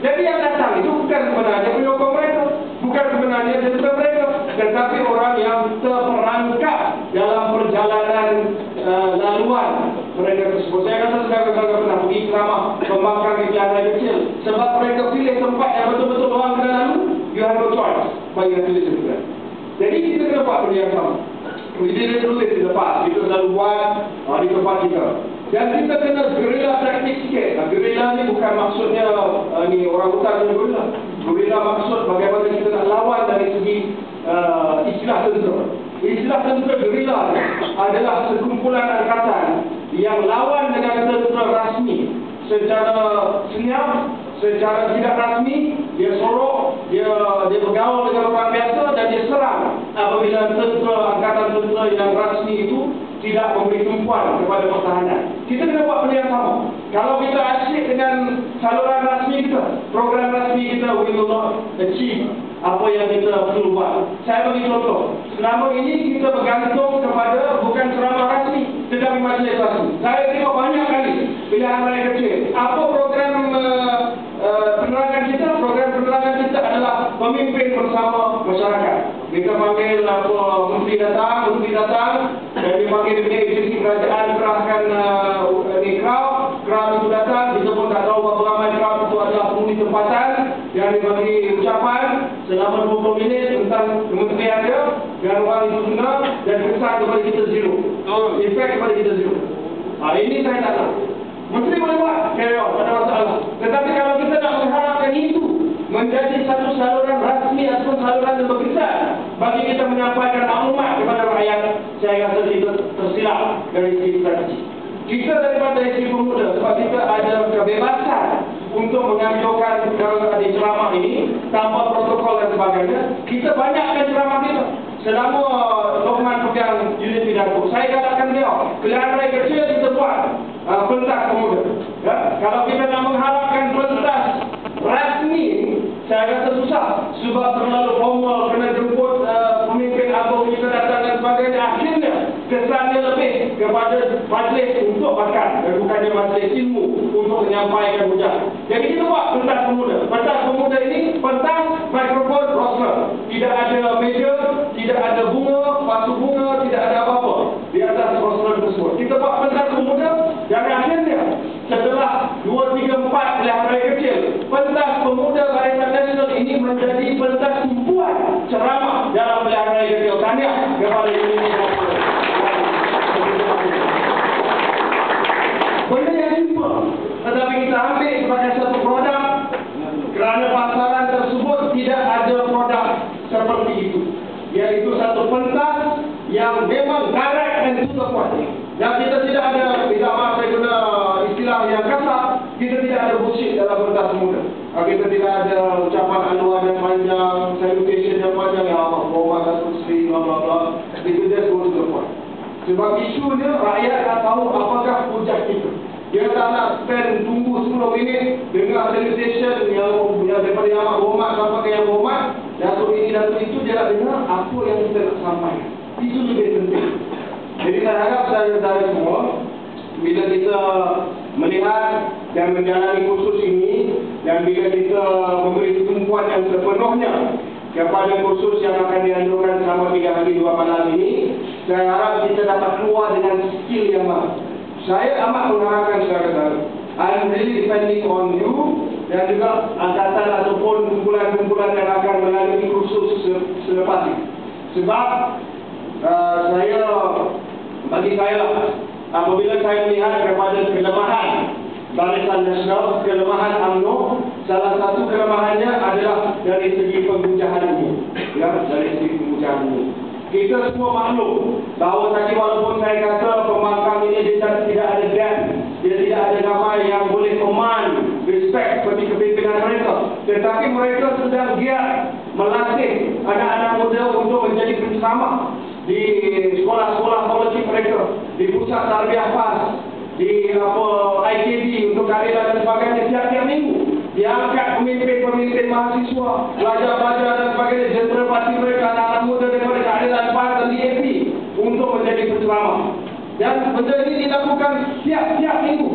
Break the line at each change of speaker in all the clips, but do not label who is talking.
Jadi yang datang itu bukan sebenarnya penyokong mereka, bukan sebenarnya jentera mereka, tetapi orang yang terperangkap dalam perjalanan laluan mereka tersebut. Saya rasa saudara-saudara pernah pergi ceramah pembangkang di pilihan kecil, sebab mereka pilih tempat yang betul-betul orang kena lalu. You have no choice, but you have to listen to them. Jadi kita kena buat benda yang sama. We didn't do this in the past. Kita selalu buat di tempat kita. Dan kita kena gerila praktik sikit. Gerila ni bukan maksudnya ni orang hutan punya gerila. Gerila maksud bagaimana kita nak lawan dari segi istilah tentera. Istilah tentera gerila adalah sekumpulan angkatan yang lawan dengan tentera rasmi secara senyap, secara tidak rasmi. Dia sorok, dia bergaul dengan orang biasa dan dia serang apabila angkatan tentera yang rasmi itu tidak memberi tumpuan kepada pertahanan. Kita kena buat benda yang sama. Kalau kita asyik dengan saluran rasmi kita, program rasmi kita, we will not achieve apa yang kita perlu buat. Saya bagi contoh. Selama ini kita bergantung kepada bukan ceramah rasmi, tetapi majlis rasmi. Saya tengok banyak kali pilihan raya kecil. Apa program penerangan kita? Program penerangan kita adalah pemimpin bersama masyarakat. Kita panggil menteri datang, dan dia panggil dia agensi kerajaan kerahkan crowd itu datang. Kita pun tak tahu berapa ramai crowd itu adalah penghuni tempatan yang dibagi ucapan selama 20 minit tentang kementerian dia, dan orang itu dengar dan kesan kepada kita zero. Efek kepada kita zero. Ini saya tak tahu. Menteri boleh buat, carry on, tak ada masalah. Tetapi kalau kita nak mengharapkan itu menjadi satu saluran rasmi ataupun saluran yang berkesan bagi kita menyampaikan maklumat kepada rakyat, saya rasa kita tersilap dari segi strategi. Kita daripada segi pemuda, sebab kita ada kebebasan untuk menganjurkan di ceramah ini tanpa protokol dan sebagainya. Kita banyakkan ceramah kita. Selama Lokman pegang unit pidato, saya katakan dia, pilihan raya kecil kita buat pentas pemuda. Ya? Kalau kita nak mengharapkan pentas rasmi, saya rasa susah. Sebab terlalu formal, kena jemput pemimpin agung kita datang dan sebagainya. Akhirnya kesannya lebih kepada majlis untuk makan dan bukannya majlis ilmu untuk menyampaikan hujah. Jadi kita buat pentas pemuda. Pentas pemuda ini pentas mikrofon roster. Tidak ada meja, tidak ada bunga, pasu bunga, tidak ada apa-apa di atas roster tersebut. Kita buat pentas pemuda dan akhirnya setelah 2, 3, 4 pilihan raya kecil, pentas pemuda Barisan Nasional ini menjadi pentas tumpuan ceramah dalam pilihan raya kecil. Tahniah kepada Indonesia. Benda yang simple, tetapi kita ambil sebagai satu produk kerana pasaran tersebut tidak ada produk seperti itu, iaitu satu pentas yang memang direct and to the point. Dan kita tidak ada, tidak maaf saya guna istilah yang kasar, kita tidak ada bullshit dalam pentas pemuda. Kita tidak ada ucapan anuan yang panjang, salutation yang panjang, ya Allah, Muhammad Rasul Sri, bla bla bla. Itu just go to the point. Sebab isunya rakyat nak tahu apakah hujah kita. Dia tak nak spend tunggu 10 minit dengar salutation yang daripada Yang Berhormat sampai ke Yang Berhormat, datuk ini datuk itu, dia nak dengar apa yang kita nak sampaikan. Itu lebih penting. Jadi saya harap saudara-saudara semua, bila kita melihat dan menjalani kursus ini, dan bila kita memberi tumpuan yang sepenuhnya kepada kursus yang akan dianjurkan selama 3 hari 2 malam ini, saya harap kita dapat keluar dengan skill yang baru. Saya amat mengharapkan saudara-saudara, I'm really depending on you dan juga angkatan ataupun kumpulan-kumpulan yang akan melalui kursus selepas ini. Sebab bagi saya, apabila saya melihat kepada kelemahan Barisan Nasional, kelemahan UMNO, salah satu kelemahannya adalah dari segi penghujahan ini. Ya, dari segi penghujahan ini. Kita semua maklum bahawa tadi walaupun saya kata pembangkang ini dia tidak ada gap, dia tidak ada nama yang boleh command respect seperti kepimpinan mereka, tetapi mereka sedang giat melatih anak-anak muda untuk menjadi penceramah di sekolah-sekolah politik mereka, di pusat tarbiyah PAS, di IKB untuk keadilan dan sebagainya. Tiap-tiap minggu diangkat pemimpin-pemimpin mahasiswa, pelajar-pelajar dan sebagainya, jentera parti mereka, anak-anak muda daripada keadilan PAS dan DAP untuk menjadi penceramah. Dan benda ini dilakukan tiap-tiap minggu.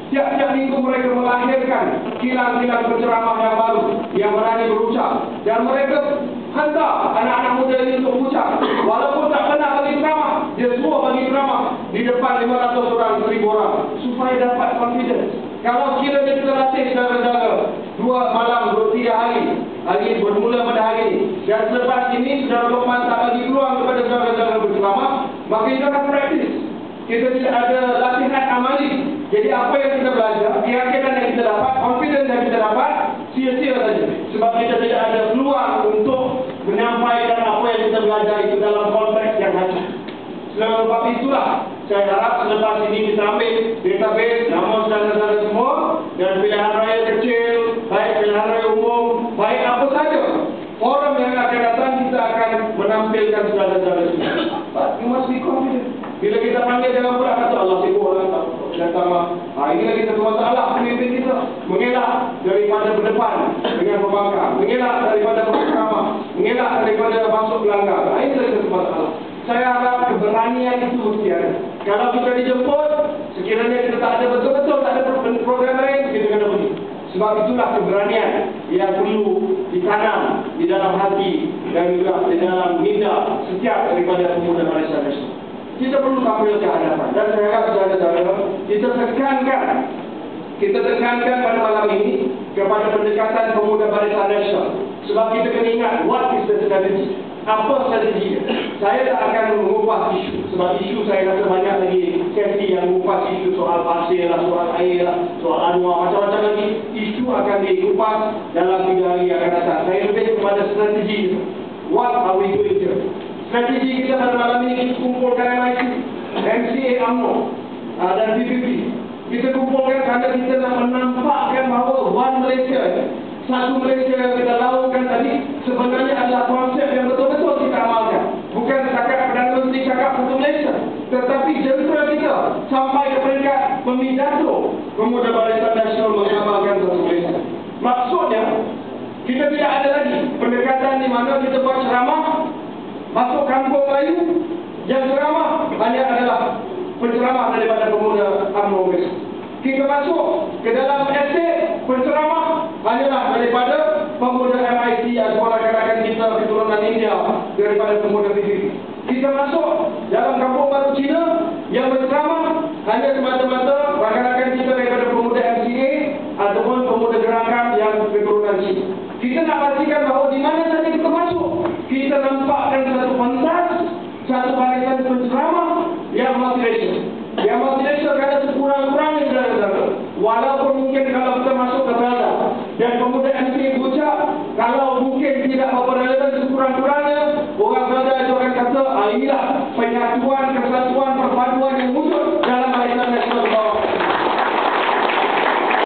Tiap-tiap minggu mereka melahirkan kilang-kilang penceramah yang baru, yang berani berucap. Dan mereka hantar anak-anak muda ini untuk berucap. Walaupun tak pernah bagi ceramah, dia semua bagi ceramah di depan 500 orang, 1000 orang, supaya dapat confidence. Kalau kiranya kita latih saudara-saudara 2 malam, 3 hari, hari ini bermula pada hari ini, dan selepas ini saudara Luqman tak bagi peluang kepada saudara-saudara berceramah, maka kita akan praktis. Kita tidak ada latihan amali. Jadi apa yang kita belajar, keyakinan yang kita dapat, confidence yang kita dapat, sia-sia saja. Sebab kita tidak ada peluang untuk menyampaikan apa yang kita belajar itu dalam konteks yang hanya. Sebab itulah saya harap selepas ini kita ambil database nama saudara-saudara semua, dan pilihan raya kecil, baik pilihan raya umum, baik apa saja forum yang akan datang, kita akan menampilkan saudara-saudara semua. But you must be confident. Bila kita panggil, jangan pula kata Allah sibuk orang tak datang. Ini lagi satu masalah pemimpin kita. Mengelak daripada berdepan dengan pembangkang, mengelak daripada berceramah, mengelak daripada masuk pelanggar. Ini lagi satu masalah. Saya harap keberanian itu mesti ada. Kalau kita dijemput, sekiranya kita tak ada betul-betul, tak ada program lain, kita kena pergi. Sebab itulah keberanian yang perlu ditanam di dalam hati dan juga di dalam minda setiap daripada pemuda Malaysia Nasional. Kita perlu tampil ke hadapan. Dan saya harap saudara-saudara, kita tekankan pada malam ini kepada pendekatan pemuda Barisan Nasional. Sebab kita kena ingat, what is the strategy? Apa strategi? Saya tak akan mengupas isu. Sebab isu saya rasa banyak lagi sesi yang mengupas isu soal pasir lah, soal air lah, soal anwar, macam-macam lagi. Isu akan dikupas dalam 3 hari yang akan datang. Saya lebih kepada strategi. What are we doing here? Strategi kita pada malam ini, kita kumpulkan MIC, MCA UMNO dan PPP. Kita kumpulkan kerana kita nak menampakkan bahawa One Malaysia, satu Malaysia yang kita lakukan tadi sebenarnya adalah konsep yang betul-betul kita amalkan. Bukan setakat Perdana Menteri cakap satu Malaysia, tetapi jentera kita sampai ke peringkat pemidato pemuda Barisan Nasional mengamalkan satu Malaysia. Maksudnya, kita tidak ada lagi pendekatan di mana kita buat ceramah masuk kampung Melayu, yang ceramah hanya adalah penceramah daripada pemuda UMNO. Kita masuk ke dalam estate, penceramah hanyalah daripada pemuda MIC atau rakan-rakan kita keturunan India, daripada pemuda PPP. Kita masuk dalam kampung baru Cina, yang berceramah hanya semata-mata rakan-rakan kita daripada pemuda MCA ataupun pemuda gerakan yang keturunan Cina. Kita nak pastikan bahawa di mana saja kita masuk, kita nampakkan satu pentas, satu barisan penceramah yang multiracial. Yang multiracial kerana sekurang-kurangnya saudara-saudara. Walaupun mungkin kalau kita masuk ke Belanda dan pemuda MCA berucap, kalau mungkin tidak berapa relevan, sekurang-kurangnya orang Belanda itu akan kata, inilah penyatuan, kesatuan, perpaduan yang